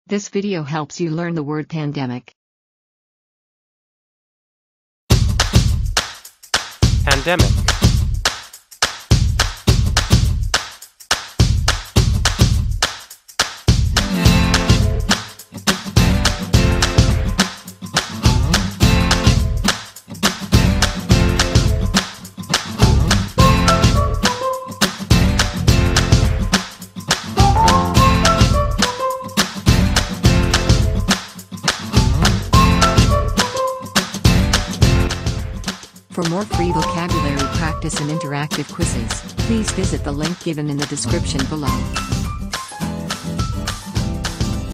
This video helps you learn the word pandemic. Pandemic. For more free vocabulary practice and interactive quizzes, please visit the link given in the description below.